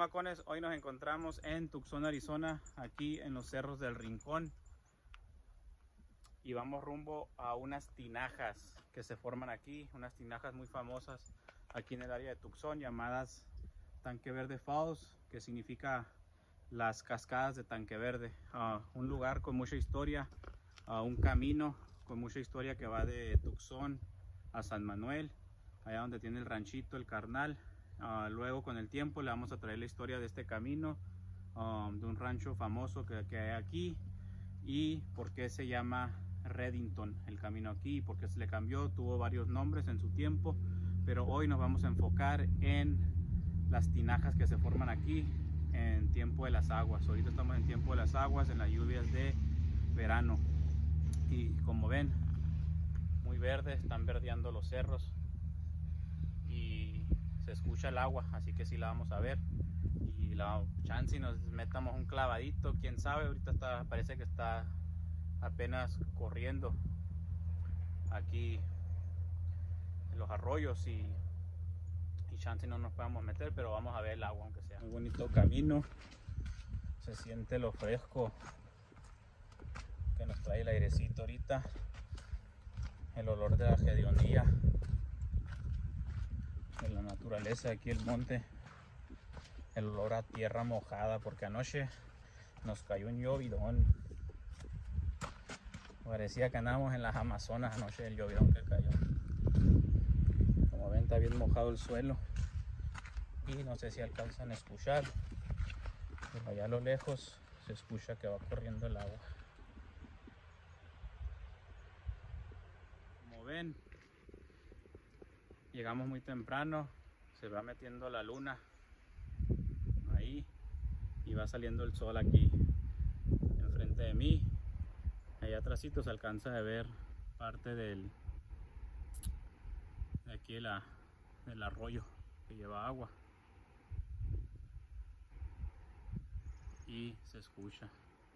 chamacones, hoy nos encontramos en Tucson, Arizona, aquí en los cerros del Rincón, y vamos rumbo a unas tinajas que se forman aquí, unas tinajas muy famosas aquí en el área de Tucson, llamadas Tanque Verde Falls, que significa las cascadas de Tanque Verde. Un lugar con mucha historia, un camino con mucha historia que va de Tucson a San Manuel, allá donde tiene el ranchito El Carnal. Luego con el tiempo le vamos a traer la historia de este camino, de un rancho famoso que hay aquí, y por qué se llama Redington el camino aquí, porque se le cambió, tuvo varios nombres en su tiempo, pero hoy nos vamos a enfocar en las tinajas que se forman aquí en tiempo de las aguas. Ahorita estamos en tiempo de las aguas, en las lluvias de verano, y como ven, muy verdes, están verdeando los cerros y se escucha el agua, así que sí la vamos a ver. Y la chance nos metamos un clavadito, quién sabe. Ahorita parece que está apenas corriendo aquí en los arroyos, y chance no nos podamos meter, pero vamos a ver el agua aunque sea. Muy bonito camino, se siente lo fresco que nos trae el airecito ahorita, el olor de la hedionía, de la naturaleza aquí, el monte, el olor a tierra mojada, porque anoche nos cayó un llovidón. Parecía que andábamos en las Amazonas anoche, el llovidón que cayó. Como ven, está bien mojado el suelo, y no sé si alcanzan a escuchar, pero allá a lo lejos se escucha que va corriendo el agua. Como ven, llegamos muy temprano, se va metiendo la luna ahí y va saliendo el sol aquí enfrente de mí. Allá atrásito se alcanza a ver parte de aquí del arroyo que lleva agua, y se escucha.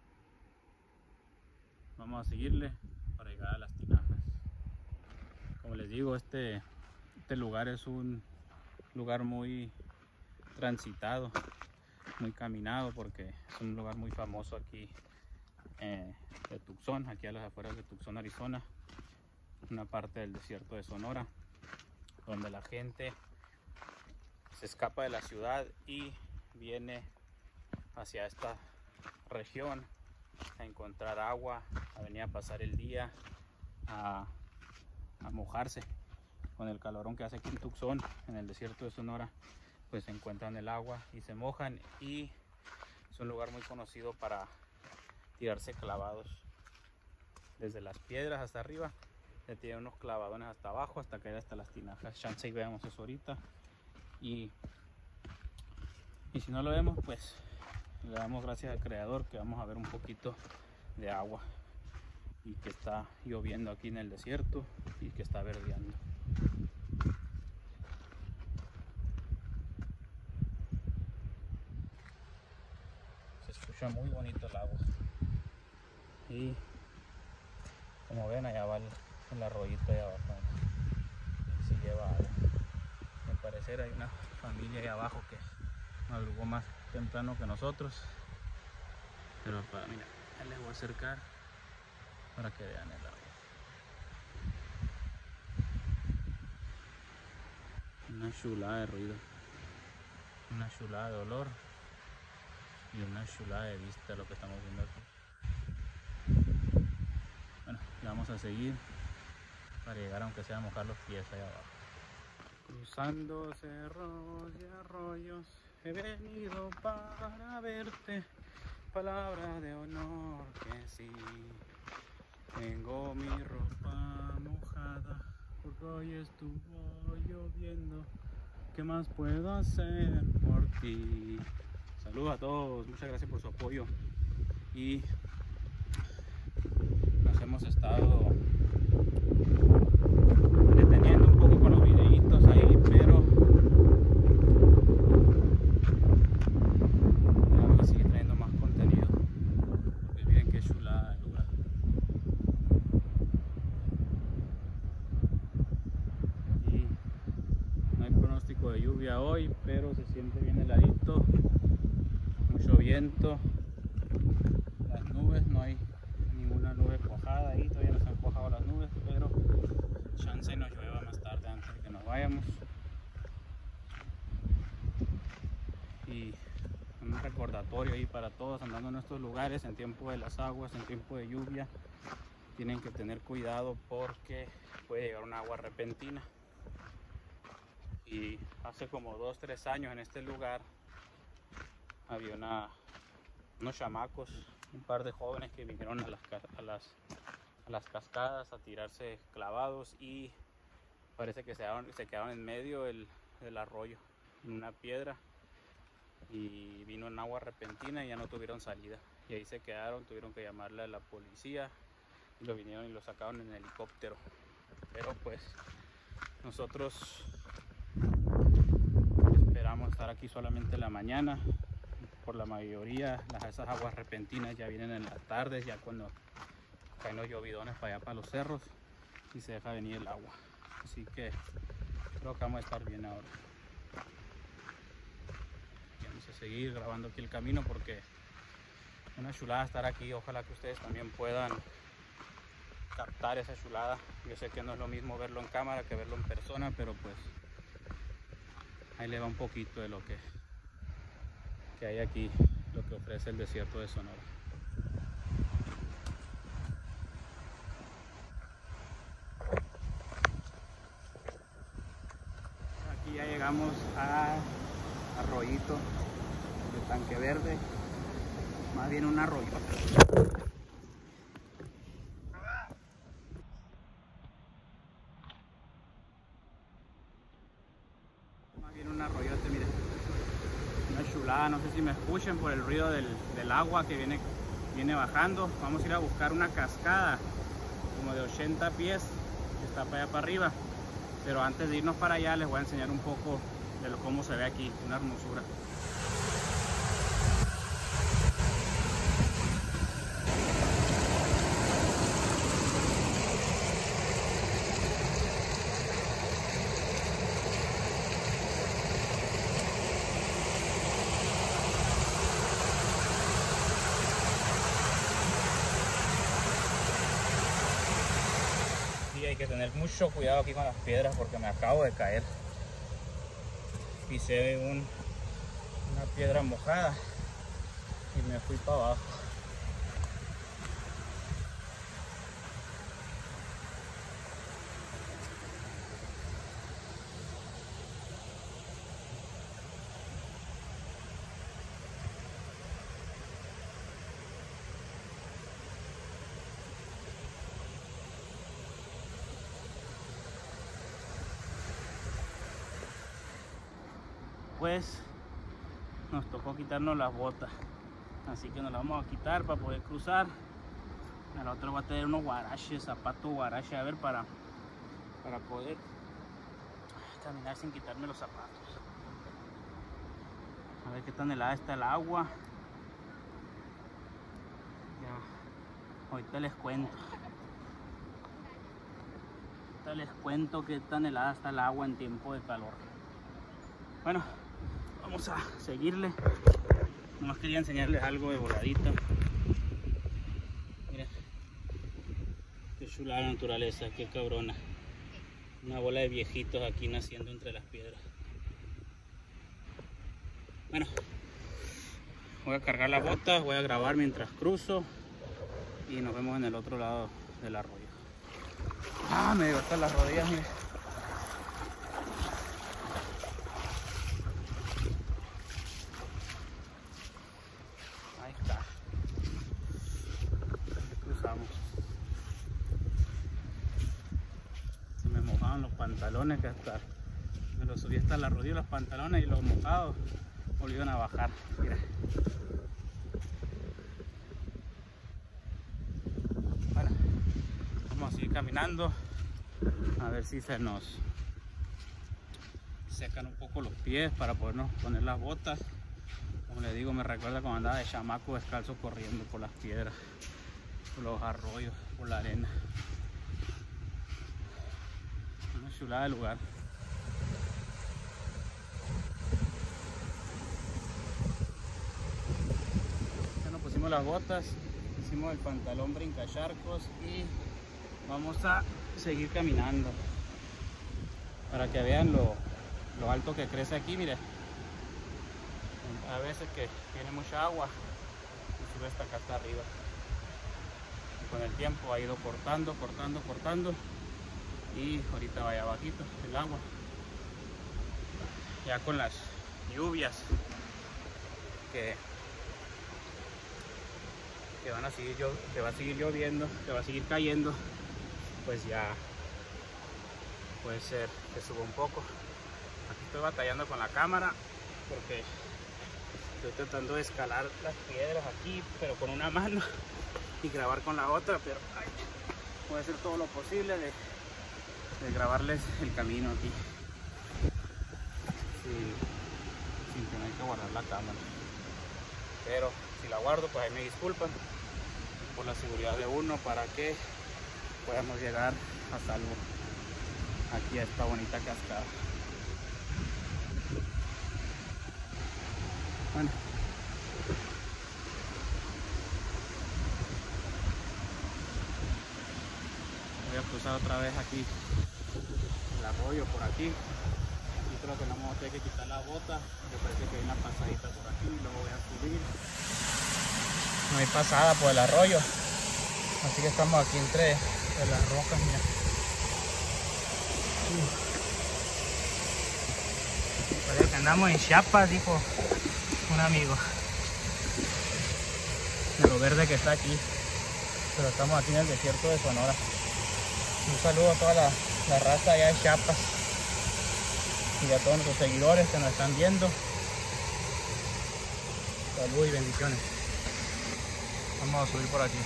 Vamos a seguirle para llegar a las tinajas. Como les digo, este lugar es un lugar muy transitado, muy caminado, porque es un lugar muy famoso aquí de Tucson, aquí a las afueras de Tucson, Arizona, una parte del desierto de Sonora, donde la gente se escapa de la ciudad y viene hacia esta región a encontrar agua, a venir a pasar el día, a mojarse. Con el calorón que hace aquí en Tucson, en el desierto de Sonora, pues se encuentran el agua y se mojan, y es un lugar muy conocido para tirarse clavados desde las piedras hasta arriba. Se tiran unos clavadones hasta abajo hasta caer hasta las tinajas. Chance y veamos eso ahorita, y si no lo vemos, pues le damos gracias al creador que vamos a ver un poquito de agua, y que está lloviendo aquí en el desierto y que está verdeando. Se escucha muy bonito el agua, y como ven, allá va el arroyito allá abajo, y si lleva agua. Al parecer hay una familia ahí abajo que madrugó más temprano que nosotros, pero mira, les voy a acercar para que vean el agua. Una chulada de ruido, una chulada de olor, y una chulada de vista lo que estamos viendo aquí. Bueno, le vamos a seguir para llegar, aunque sea a mojar los pies allá abajo. Cruzando cerros y arroyos, he venido para verte, palabra de honor que sí. Tengo mi ropa mojada porque hoy estuvo lloviendo. ¿Qué más puedo hacer por ti? Saludos a todos, muchas gracias por su apoyo, y nos hemos estado deteniendo un poco con los videitos ahí, pero vamos a seguir trayendo más contenido, porque miren qué chulada el lugar. Y no hay pronóstico de lluvia hoy, pero se siente bien heladito, viento, las nubes, no hay ninguna nube cuajada ahí, todavía no se han cuajado las nubes, pero chance nos llueva más tarde antes de que nos vayamos. Y un recordatorio ahí para todos andando en estos lugares en tiempo de las aguas, en tiempo de lluvia, tienen que tener cuidado porque puede llegar un agua repentina. Y hace como 2-3 años en este lugar había unos chamacos, un par de jóvenes que vinieron a las cascadas a tirarse clavados y parece que se quedaron en medio del arroyo, en una piedra, y vino un agua repentina y ya no tuvieron salida. Y ahí se quedaron, tuvieron que llamarle a la policía y lo vinieron y lo sacaron en helicóptero. Pero pues nosotros esperamos estar aquí solamente en la mañana. Por la mayoría esas aguas repentinas ya vienen en las tardes, ya cuando caen los llovidones para allá para los cerros y se deja venir el agua. Así que creo que vamos a estar bien ahora. Y vamos a seguir grabando aquí el camino porque es una chulada estar aquí. Ojalá que ustedes también puedan captar esa chulada. Yo sé que no es lo mismo verlo en cámara que verlo en persona, pero pues ahí le va un poquito de lo que hay aquí, lo que ofrece el desierto de Sonora. Aquí ya llegamos a Arroyito de Tanque Verde, más bien un arroyo. Un arroyote, miren, una chulada. No sé si me escuchen por el ruido del agua que viene bajando. Vamos a ir a buscar una cascada como de 80 pies que está para allá para arriba, pero antes de irnos para allá les voy a enseñar un poco de cómo se ve aquí, una hermosura. Hay que tener mucho cuidado aquí con las piedras porque me acabo de caer. Pisé una piedra mojada y me fui para abajo. Pues nos tocó quitarnos las botas, así que nos las vamos a quitar para poder cruzar. El otro va a tener unos guaraches, zapatos guarache, a ver, para poder caminar sin quitarme los zapatos. A ver qué tan helada está el agua. Ya, ahorita les cuento. Ahorita les cuento qué tan helada está el agua en tiempo de calor. Bueno, vamos a seguirle. Nomás quería enseñarles algo de voladita. Miren, qué chula la naturaleza, qué cabrona. Una bola de viejitos aquí naciendo entre las piedras. Bueno, voy a cargar las botas, voy a grabar mientras cruzo y nos vemos en el otro lado del arroyo. Ah, me gastan las rodillas, miren. Se me mojaban los pantalones, que hasta me los subí hasta la rodilla los pantalones y los mojados volvieron a bajar. Mira. Bueno, vamos a seguir caminando a ver si se nos secan un poco los pies para podernos poner las botas. Como les digo, me recuerda cuando andaba de chamaco descalzo corriendo por las piedras, por los arroyos, por la arena. Una chulada de lugar. pusimos las botas, hicimos el pantalón brincacharcos y vamos a seguir caminando para que vean lo alto que crece aquí. Mire, a veces que tiene mucha agua y sube hasta acá arriba, y con el tiempo ha ido cortando y ahorita vaya abajito el agua. Ya con las lluvias que van a seguir que va a seguir lloviendo, que va a seguir cayendo, pues ya puede ser que suba un poco. Aquí estoy batallando con la cámara porque estoy tratando de escalar las piedras aquí, pero con una mano, y grabar con la otra, pero voy a hacer todo lo posible de grabarles el camino aquí sin tener que guardar la cámara. Pero si la guardo, pues ahí me disculpan, por la seguridad de uno, para que podamos llegar a salvo aquí a esta bonita cascada. Bueno, voy a cruzar otra vez aquí el arroyo por aquí, y creo que no me voy a tener que quitar la bota. Me parece que hay una pasadita por aquí y luego voy a subir. No hay pasada por el arroyo, así que estamos aquí entre las rocas. Mira, parece que andamos en Chiapas, dijo un amigo, de lo verde que está aquí, pero estamos aquí en el desierto de Sonora. Un saludo a toda la raza allá de Chiapas y a todos nuestros seguidores que nos están viendo. Salud y bendiciones. Vamos a subir por aquí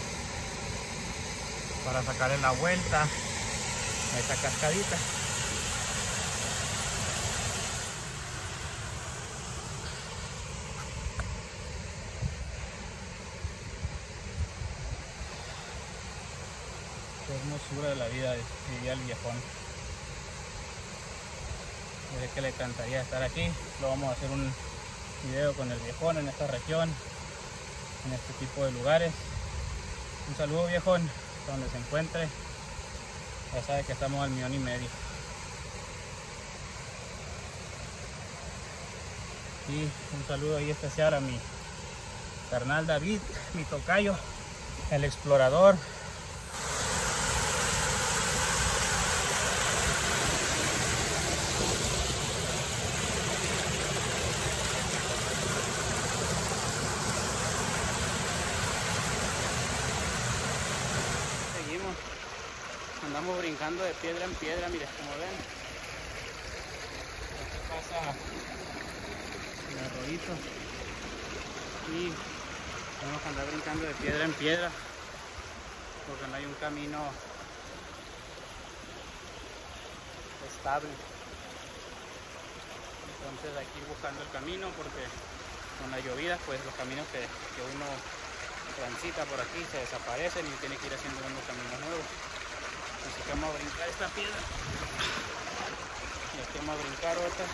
para sacarle la vuelta a esta cascadita. Qué hermosura de la vida, diría el viejón. Desde que le encantaría estar aquí. Lo vamos a hacer un video con el viejón en esta región, en este tipo de lugares. Un saludo, viejón, donde se encuentre. Ya sabe que estamos al 1,5 millones. Y un saludo ahí especial a mi carnal David, mi tocayo, el explorador. Andamos brincando de piedra en piedra, mire, como ven. Aquí pasa el arroyito y tenemos que andar brincando de piedra en piedra porque no hay un camino estable. Entonces hay que ir buscando el camino, porque con la llovida pues los caminos que uno transita por aquí se desaparecen y tiene que ir haciendo unos caminos nuevos. Así que vamos a brincar esta piedra y aquí vamos a brincar otra.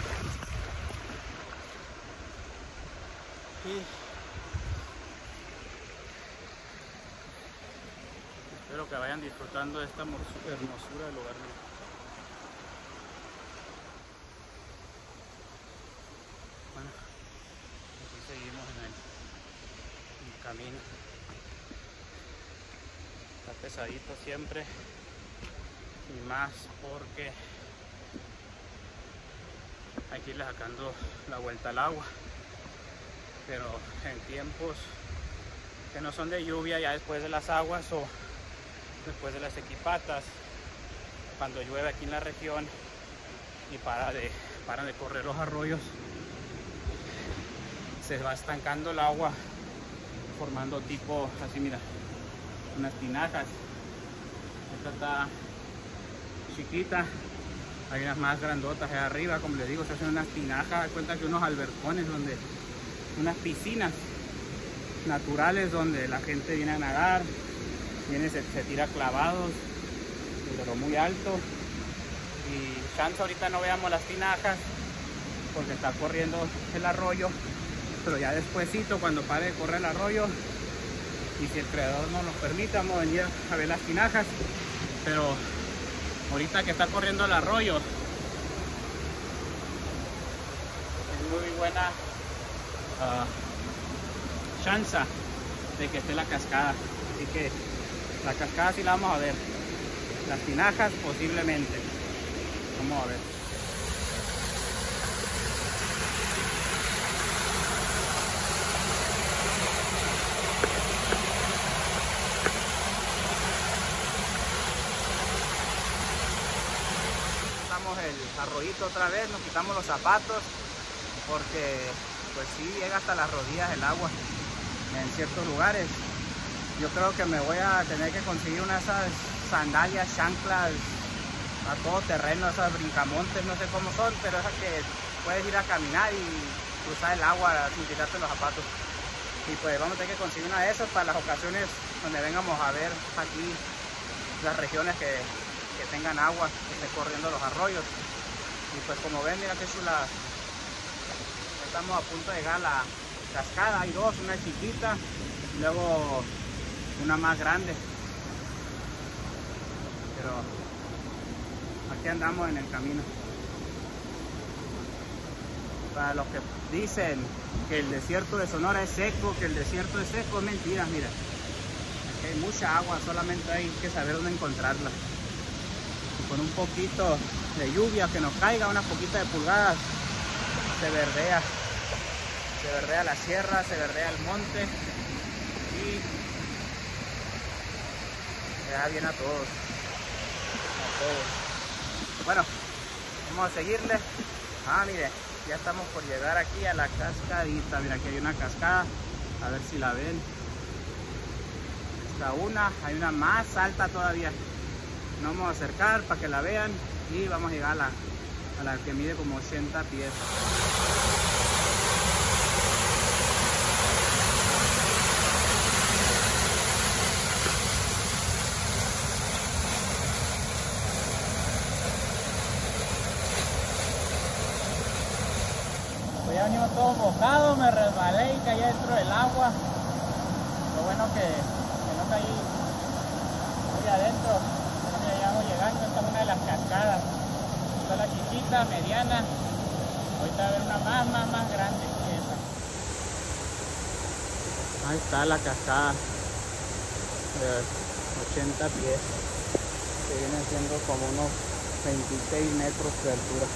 Y espero que vayan disfrutando de esta hermosura del lugar. Bueno, aquí seguimos en el camino. Está pesadito siempre, y más porque hay que irle sacando la vuelta al agua, pero en tiempos que no son de lluvia, ya después de las aguas o después de las equipatas, cuando llueve aquí en la región y paran de correr los arroyos, se va estancando el agua, formando tipo así, mira, unas tinajas. Esta está chiquita, hay unas más grandotas allá arriba, como les digo, se hacen unas tinajas. Da cuenta que unos albercones, unas piscinas naturales donde la gente viene a nadar, se tira clavados pero muy alto. Y chance ahorita no veamos las tinajas porque está corriendo el arroyo, pero ya despuesito, cuando pare de correr el arroyo y si el creador no nos permite, vamos a venir a ver las tinajas. Pero ahorita que está corriendo el arroyo es muy buena chance de que esté la cascada, así que la cascada sí la vamos a ver, las tinajas posiblemente. Vamos a ver. El arroyito otra vez, nos quitamos los zapatos porque pues sí llega hasta las rodillas el agua en ciertos lugares. Yo creo que me voy a tener que conseguir unas esas sandalias, chanclas a todo terreno, esas brincamontes, no sé cómo son, pero esas que puedes ir a caminar y cruzar el agua sin quitarte los zapatos. Y pues vamos a tener que conseguir una de esas para las ocasiones donde vengamos a ver aquí las regiones que tengan agua, que esté corriendo los arroyos. Y pues como ven, mira qué chula. Estamos a punto de llegar a la cascada. Hay dos, una chiquita y luego una más grande. Pero aquí andamos en el camino. Para los que dicen que el desierto de Sonora es seco, que el desierto es seco, es mentira. Mira, aquí hay mucha agua, solamente hay que saber dónde encontrarla. Con un poquito de lluvia que nos caiga, unas poquitas de pulgadas, se verdea la sierra, se verdea el monte y se da bien a todos, Bueno, vamos a seguirle. Mire, ya estamos por llegar aquí a la cascadita. Mira, aquí hay una cascada, a ver si la ven. Esta una, hay una más alta todavía. Nos vamos a acercar para que la vean y vamos a llegar a la que mide como 80 pies. Pues ya venimos todos mojados, me resbalé y caí dentro del agua. Lo bueno que no caí muy adentro. Ya vamos llegando, esta es una de las cascadas. Esta es la chiquita, mediana. Ahorita va a haber una más grande que esa. Ahí está la cascada de 80 pies, que viene siendo como unos 26 metros de altura.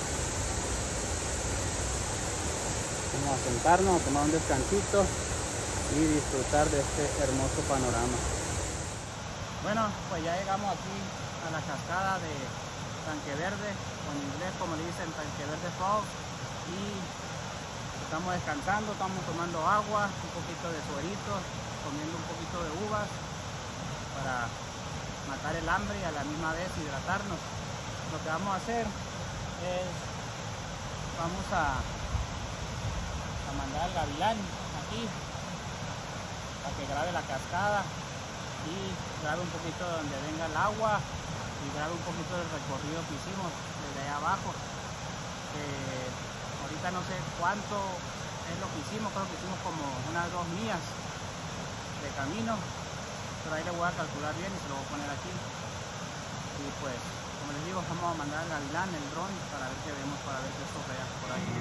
Vamos a sentarnos, a tomar un descansito y disfrutar de este hermoso panorama. Bueno, pues ya llegamos aquí a la cascada de Tanque Verde, o en inglés como le dicen Tanque Verde Falls, y estamos descansando, estamos tomando agua, un poquito de suerito, comiendo un poquito de uvas para matar el hambre y a la misma vez hidratarnos. Lo que vamos a hacer es, vamos a mandar al gavilán aquí para que grabe la cascada y grabe un poquito donde venga el agua y grabe un poquito del recorrido que hicimos desde allá abajo. Ahorita no sé cuánto es lo que hicimos, creo que hicimos como unas 2 millas de camino, pero ahí le voy a calcular bien y se lo voy a poner aquí. Y pues, como les digo, vamos a mandar al gavilán, el dron, para ver qué vemos, para ver qué sopla por ahí.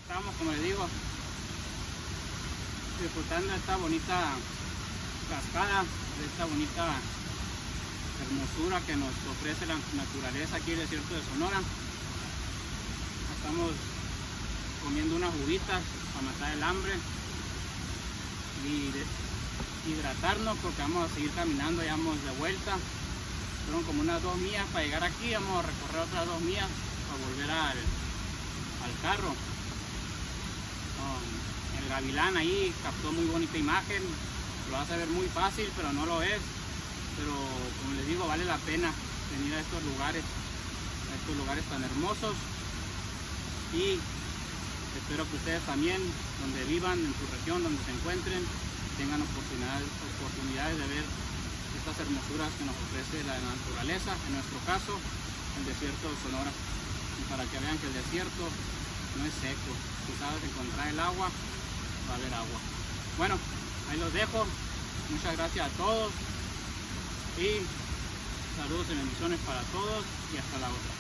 Estamos, como les digo, disfrutando esta bonita cascada, de esta bonita hermosura que nos ofrece la naturaleza aquí en el desierto de Sonora. Estamos comiendo unas uvitas para matar el hambre y hidratarnos, porque vamos a seguir caminando. Ya vamos de vuelta, fueron como unas 2 millas para llegar aquí. Vamos a recorrer otras 2 millas para volver al carro. El gavilán ahí captó muy bonita imagen, lo hace ver muy fácil, pero no lo es. Pero como les digo, vale la pena venir a estos lugares tan hermosos, y espero que ustedes también, donde vivan, en su región, donde se encuentren, tengan oportunidades de ver estas hermosuras que nos ofrece la naturaleza, en nuestro caso el desierto de Sonora, y para que vean que el desierto no es seco. Si sabes encontrar el agua, va a haber agua. Bueno, ahí los dejo. Muchas gracias a todos y saludos y bendiciones para todos, y hasta la otra.